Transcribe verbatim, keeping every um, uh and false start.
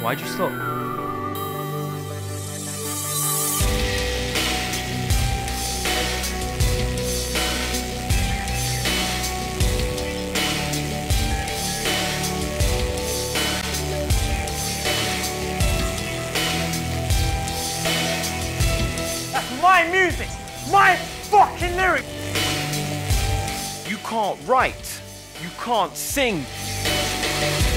Why'd you stop? That's my music! My fucking lyrics! You can't write. You can't sing.